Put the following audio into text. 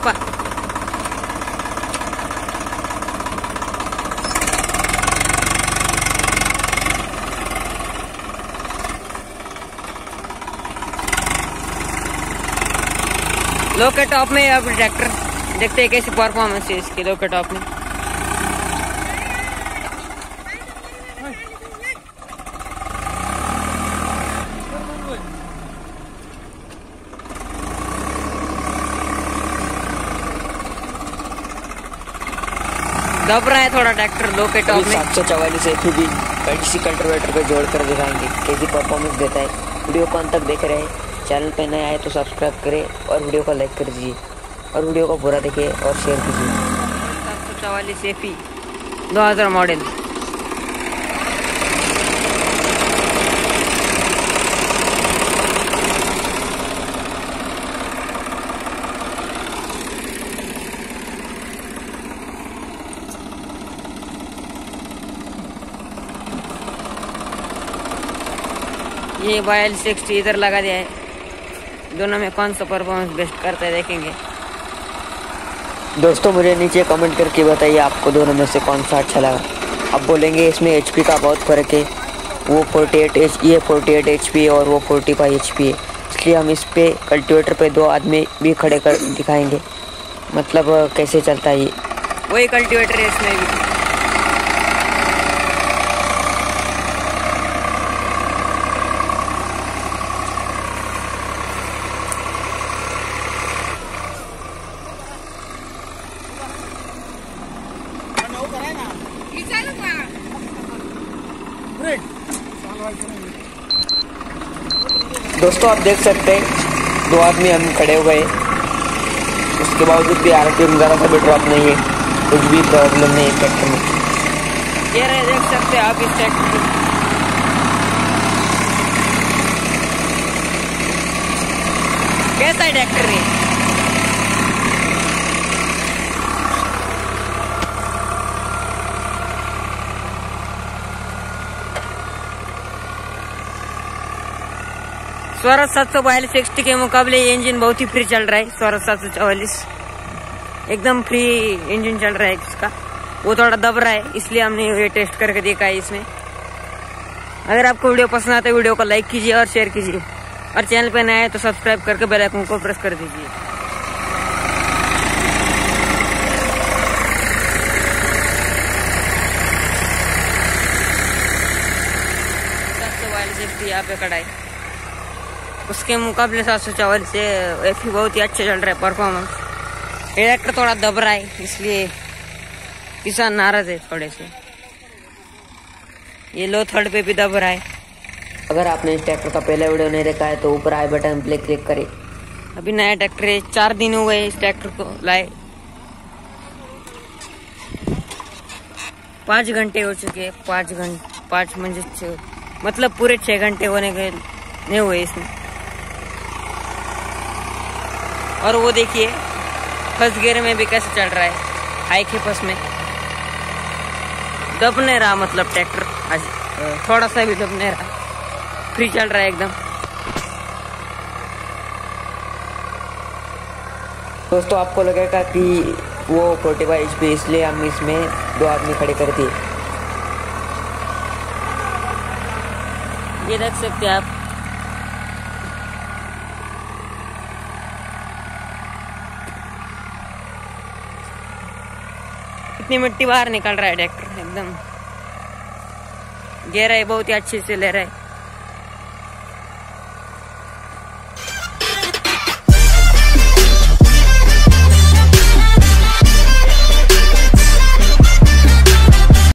ऊपर। लो के टॉप में अब ट्रैक्टर, देखते हैं कैसी परफॉर्मेंस है इसकी लो के टॉप में। दब रहा है थोड़ा ट्रैक्टर लो के टॉप में। 744 FEV डीसी कल्टीवेटर पे जोड़कर दिखाएंगे कैसी परफॉर्मेंस देता है। वीडियो को अंत तक देख रहे हैं। चैनल पे नए आए तो सब्सक्राइब करें और वीडियो को लाइक कर दीजिए और वीडियो को पूरा देखिए और शेयर कीजिए। 744 FE 2000 मॉडल। ये YL 60 इधर लगा दिया है। दोनों में कौन सा परफॉर्मेंस बेस्ट करता है देखेंगे। दोस्तों मुझे नीचे कमेंट करके बताइए आपको दोनों में से कौन सा अच्छा लगा। अब बोलेंगे इसमें HP का बहुत फ़र्क है। वो 48 HP और वो 45 HP है। इसलिए हम इस पे कल्टीवेटर पे 2 आदमी भी खड़े कर दिखाएंगे, मतलब कैसे चलता है ये। वही कल्टीवेटर है इसमें भी। दोस्तों आप देख सकते हैं 2 आदमी हम खड़े हो गए, उसके बावजूद भी RPM ज़रा सा भी ड्रॉप नहीं है, कुछ भी प्रॉब्लम नहीं है ट्रैक्टर में। ये रहे देख सकते हैं आप इस ट्रैक्टर में। कैसा है ट्रैक्टर है? स्वराज 742 60 के मुकाबले ये इंजन बहुत ही फ्री चल रहा है। स्वराज 744 एकदम फ्री इंजन चल रहा है इसका। वो थोड़ा दब रहा है इसलिए हमने ये टेस्ट करके देखा है इसमें। अगर आपको वीडियो पसंद आता है वीडियो को लाइक कीजिए और शेयर कीजिए और चैनल पे नए आए तो सब्सक्राइब करके बेल आइकन को प्रेस कर दीजिए। यहाँ पे कढ़ाई उसके मुकाबले 744 से FE बहुत ही अच्छे चल रहा है परफॉर्मेंस। ट्रैक्टर थोड़ा दब रहा है इसलिए किसान नाराज है थोड़े से। ये लो थर्ड पे भी दब रहा है। अगर आपने इस ट्रैक्टर का पहला वीडियो नहीं देखा है तो ऊपर आई बटन पे क्लिक करें। अभी नया ट्रैक्टर है, 4 दिन हो गए इस ट्रैक्टर को लाए। 5 घंटे हो चुके हैं। 5 मतलब पूरे 6 घंटे होने गए नहीं हुए इसमें। और वो देखिए फर्स्ट गियर में भी कैसे चल रहा है, हाई खेपस में दब नहीं रहा, मतलब ट्रैक्टर आज थोड़ा सा भी दब नहीं रहा, फ्री चल रहा है एकदम। दोस्तों आपको लगेगा कि वो 45 HP इसलिए हम इसमें 2 आदमी खड़े कर दिए। ये देख सकते हैं आप। इतनी मिट्टी बाहर निकल रहा है ट्रैक्टर एकदम। गियर है बहुत ही अच्छे से ले रहा है।